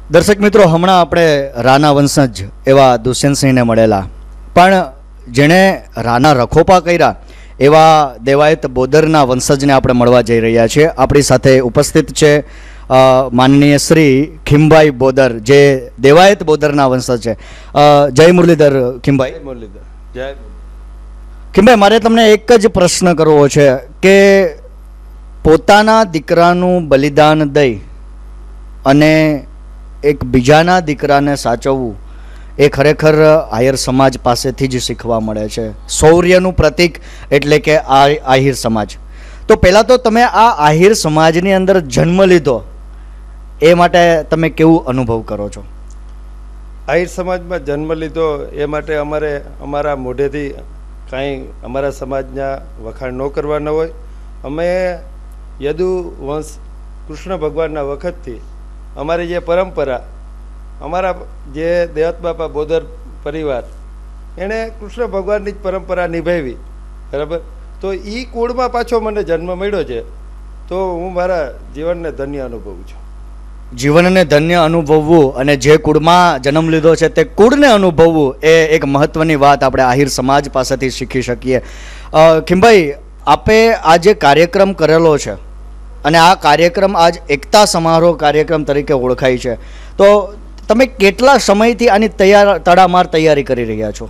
દર્શક મિત્રો, હમણાં આપણે રાના વંશજ એવા દુષ્યંતસિંહને મળેલા, પણ જેણે રાના રખોપા કર્યા એવા દેવાયત બોદરના વંશજને આપણે મળવા જઈ રહ્યા છીએ. આપણી સાથે ઉપસ્થિત છે માનનીય શ્રી ખિંભાઈ બોદર, જે દેવાયત બોદરના વંશજ છે. જય મુરલીધર ખિંભાઈ. મુરલીધર જય. ખિંભાઈ, મારે તમને એક જ પ્રશ્ન કરવો છે કે પોતાના દીકરાનું બલિદાન દઈ અને એક બીજાના દીકરાને સાચવવું એ ખરેખર આહિર સમાજ પાસેથી જ શીખવા મળે છે. શૌર્યનું પ્રતીક એટલે કે આહિર સમાજ. તો પહેલાં તો તમે આ આહિર સમાજની અંદર જન્મ લીધો એ માટે તમે કેવું અનુભવ કરો છો? આહિર સમાજમાં જન્મ લીધો એ માટે અમારે અમારા મોઢેથી કાંઈ અમારા સમાજના વખાણ ન કરવાના હોય. અમે યદુ વંશ કૃષ્ણ ભગવાનના વખતથી અમારી જે પરંપરા, અમારા જે દેવત બાપા બોદર પરિવાર એણે કૃષ્ણ ભગવાનની જ પરંપરા નિભાવી, બરાબર. તો એ કુળમાં પાછો મને જન્મ મળ્યો છે, તો હું મારા જીવનને ધન્ય અનુભવું છું. જીવનને ધન્ય અનુભવવું અને જે કુળમાં જન્મ લીધો છે તે કુળને અનુભવવું એ એક મહત્ત્વની વાત આપણે આહિર સમાજ પાસેથી શીખી શકીએ. ખિંભાઈ, આપે આ જે કાર્યક્રમ કરેલો છે અને આ કાર્યક્રમ આજ એકતા સમારોહ કાર્યક્રમ તરીકે ઓળખાય છે, તો તમે કેટલા સમયથી આની તડામાર તૈયારી કરી રહ્યા છો?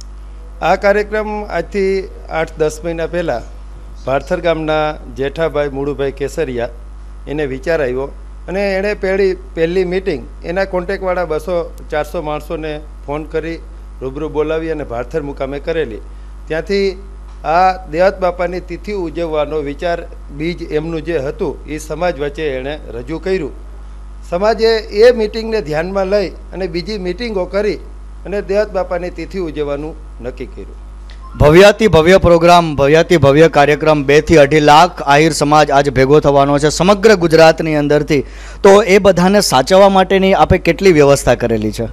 આ કાર્યક્રમ આજથી 8-10 મહિના પહેલાં ભારથર ગામના જેઠાભાઈ મુળુભાઈ કેસરિયા એને વિચાર આવ્યો અને એણે પહેલી મિટિંગ એના કોન્ટેક્ટવાળા 200-400 માણસોને ફોન કરી રૂબરૂ બોલાવી અને ભારથર મુકામે કરેલી. ત્યાંથી આ દેવત બાપાની તિથિ ઉજવવાનો વિચાર બીજ એમનું જે હતું એ સમાજ વચ્ચે એણે રજૂ કર્યું. સમાજે એ મિટિંગને ધ્યાનમાં લઈ અને બીજી મિટિંગો કરી અને દેવત બાપાની તિથિ ઉજવવાનું નક્કી કર્યું. ભવ્યાતિ ભવ્ય પ્રોગ્રામ, ભવ્યાતિ ભવ્ય કાર્યક્રમ. 2 થી 2.5 લાખ આહિર સમાજ આજ ભેગો થવાનો છે સમગ્ર ગુજરાતની અંદરથી. તો એ બધાને સાચવવા માટેની આપે કેટલી વ્યવસ્થા કરેલી છે?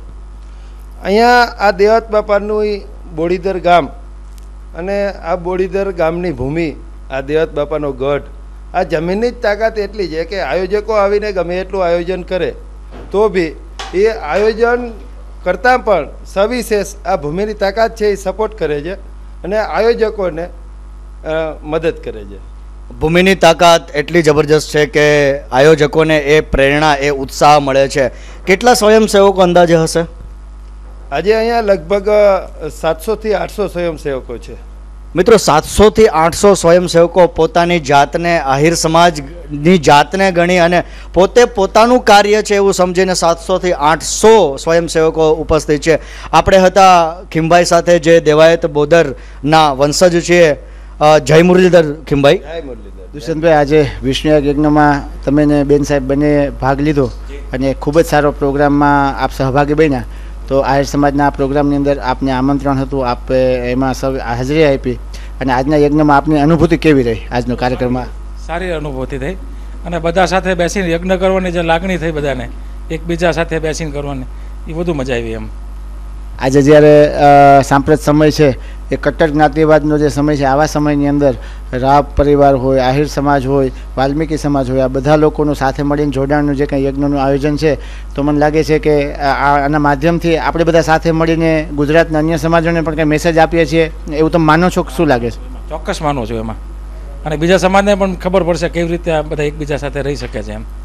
અહીંયા આ દેવત બાપાનું બોડીદર ગામ અને આ બોડીદર ગામની ભૂમિ, આ દેવત બાપાનો ગઢ, આ જમીનની જ તાકાત એટલી છે કે આયોજકો આવીને ગમે એટલું આયોજન કરે તો બી એ આયોજન કરતાં પણ સવિશેષ આ ભૂમિની તાકાત છે એ સપોર્ટ કરે છે અને આયોજકોને મદદ કરે છે. ભૂમિની તાકાત એટલી જબરજસ્ત છે કે આયોજકોને એ પ્રેરણા, એ ઉત્સાહ મળે છે. કેટલા સ્વયંસેવકો અંદાજે હશે? આજે અહીંયા લગભગ 700 થી 800 સ્વયંસેવકો છે. મિત્રો, 700 થી 800 સ્વયંસેવકો પોતાની જાતને આહિર સમાજની જાતને ગણી અને પોતે પોતાનું કાર્ય છે એવું સમજીને 700 થી 800 સ્વયંસેવકો ઉપસ્થિત છે. આપણે હતા ખિંભાઈ સાથે જે દેવાયત બોદરના વંશજ છીએ. જય મુરલીધર ખિંભાઈ. જય મુરલીધર. દુષ્યંતભાઈ, આજે વિષ્ણુ યજ્ઞમાં તમે ને બેન સાહેબ બંને ભાગ લીધો અને ખૂબ જ સારો પ્રોગ્રામમાં આપ સહભાગી બન્યા. તો આહિર સમાજના આ પ્રોગ્રામની અંદર આપને આમંત્રણ હતું, આપ એમાં સૌ હાજરી આપી અને આજના યજ્ઞમાં આપની અનુભૂતિ કેવી રહી? આજનો કાર્યક્રમમાં સારી અનુભૂતિ થઈ અને બધા સાથે બેસીને યજ્ઞ કરવાની જે લાગણી થઈ, બધાને એકબીજા સાથે બેસીને કરવાની, એ બધું મજા આવી. એમ આજે જ્યારે સાંપ્રત સમય છે, એ કટ્ટર જ્ઞાતિવાદનો જે સમય છે, આવા સમયની અંદર રાવ પરિવાર હોય, આહિર સમાજ હોય, વાલ્મીકી સમાજ હોય, આ બધા લોકોનું સાથે મળીને જોડાણનું જે કંઈ યજ્ઞનું આયોજન છે, તો મને લાગે છે કે આના માધ્યમથી આપણે બધા સાથે મળીને ગુજરાતના અન્ય સમાજોને પણ કંઈ મેસેજ આપીએ છીએ, એવું તમે માનો છો? શું લાગે છે? ચોક્કસ માનું છું એમાં, અને બીજા સમાજને પણ ખબર પડશે કેવી રીતે આ બધા એકબીજા સાથે રહી શકે છે. એમ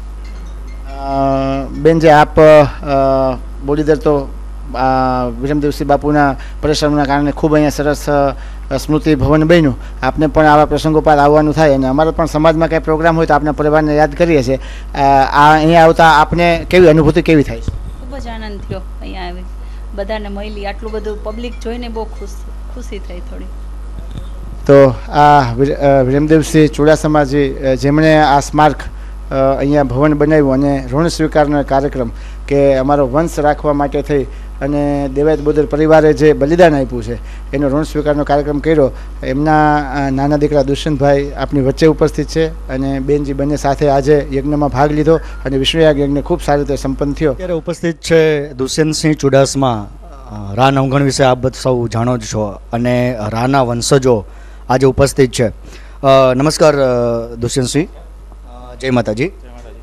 બેન, જે આપ બોડીદર તો વિરમદેવસિંહ બાપુના પરિશ્રમના કારણે ખૂબ અહીંયા સરસ સ્મૃતિ ભવન બન્યું. આપને પણ આવા પ્રસંગો પર આવવાનું થાય અને અમારા પણ સમાજમાં કંઈ પ્રોગ્રામ હોય તો આપણા પરિવારને યાદ કરીએ છીએ. અહીંયા આવતા આપને કેવી અનુભૂતિ કેવી થાય છે? ખૂબ જ આનંદ થયો અહીંયા આવી, બધાને મળી, આટલું બધું પબ્લિક જોઈને બહુ ખુશી થઈ થોડી. તો આ વિરમદેવસિંહ ચુડાસમાજી જેમણે આ સ્મારક અહીંયા ભવન બનાવ્યું અને ઋણ સ્વીકારનો કાર્યક્રમ કે અમારો વંશ રાખવા માટે થઈ અને દેવાયત બોદર પરિવારે જે બલિદાન આપ્યું છે એનો ઋણ સ્વીકારનો કાર્યક્રમ કર્યો. એમના નાના દીકરા દુષ્યંતભાઈ આપની વચ્ચે ઉપસ્થિત છે અને બેનજી બંને સાથે આજે યજ્ઞમાં ભાગ લીધો અને વિષ્ણુયાગ યજ્ઞ ખૂબ સારી રીતે સંપન્ન થયો. અત્યારે ઉપસ્થિત છે દુષ્યંતસિંહ ચુડાસમા. રા નવગણ વિશે આપ સૌ જાણો જ છો અને રાના વંશજો આજે ઉપસ્થિત છે. નમસ્કાર દુષ્યંતસિંહ. જય માતાજી.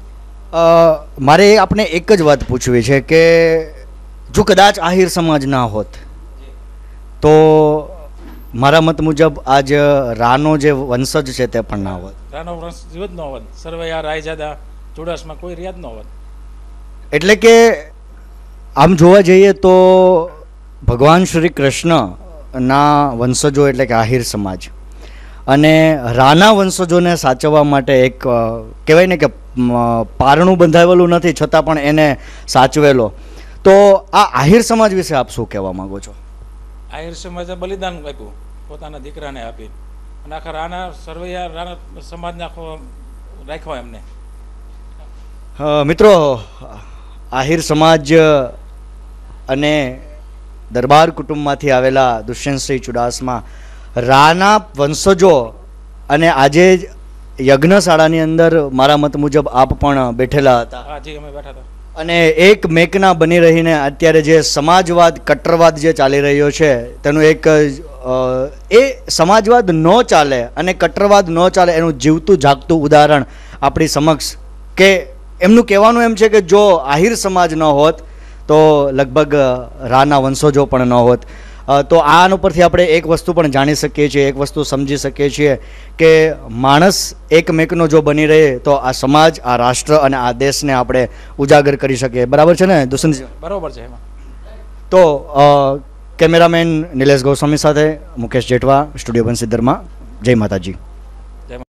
મારે આપણે એક જ વાત પૂછવી છે કે જો કદાચ આહિર સમાજ ના હોત તો મારા મત મુજબ આજ રાનો જે વંશજ છે તે પણ ના હોત. રાનો વંશ જીવત ન હોત, સરવૈયા રાયજાદા ચુડાસમા કોઈ રિયાદ ન હોત. એટલે કે આમ જોવા જઈએ તો ભગવાન શ્રી કૃષ્ણના વંશજો એટલે કે આહિર સમાજ અને રાના વંશજોને સાચવવા માટે એક કહેવાય ને કે પારણું બંધાવેલું નથી છતાં પણ એને સાચવેલો. તો આ આહિર સમાજ વિશે આપ શું કહેવા માંગો છો? આહિર સમાજે બલિદાન આપ્યું પોતાના દીકરાને આપી અને આખા રાના સરવૈયા રાના સમાજને આખો રાખ્યો એમને. મિત્રો, આહિર સમાજ અને દરબાર કુટુંબમાંથી આવેલા દુષ્યંતસિંહ ચુડાસમા રાના વંશજો અને આજે યજ્ઞશાળાની અંદર મારા મત મુજબ આપ પણ બેઠેલા હતા. હા જી, અમે બેઠા હતા. અને એક મેકના બની રહીને અત્યારે જે સમાજવાદ કટ્ટરવાદ જે ચાલી રહ્યો છે તેનું એક એ સમાજવાદ ન ચાલે અને કટ્ટરવાદ ન ચાલે એનું જીવતું જાગતું ઉદાહરણ આપણી સમક્ષ કે એમનું કહેવાનું એમ છે કે જો આહિર સમાજ ન હોત તો લગભગ રાના વંશજો પણ ન હોત. તો આના પરથી આપણે એક વસ્તુ પણ જાણી શકીએ છીએ, એક વસ્તુ સમજી શકીએ છીએ કે માણસ એક મેકનો જો બની રહે તો આ સમાજ, આ રાષ્ટ્ર અને આ દેશને આપણે ઉજાગર કરી શકીએ. બરાબર છે ને દુષ્યંતજી? બરોબર છે. એમાં તો કેમેરામેન નિલેશ ગોસ્વામી સાથે મુકેશ જેઠવા, સ્ટુડિયો બંસીદરમાં. જય માતાજી.